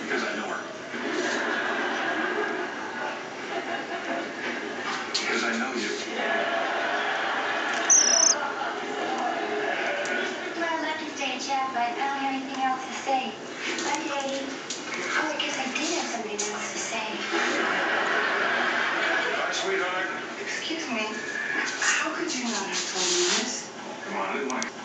Because I know her. Because I know you. Well, I'd like to stay and chat, but I don't have anything else to say. Bye, Daddy. Oh, I guess I did have something else to say. Bye, sweetheart. Excuse me. How could you not have told me this? Come on, I didn't want to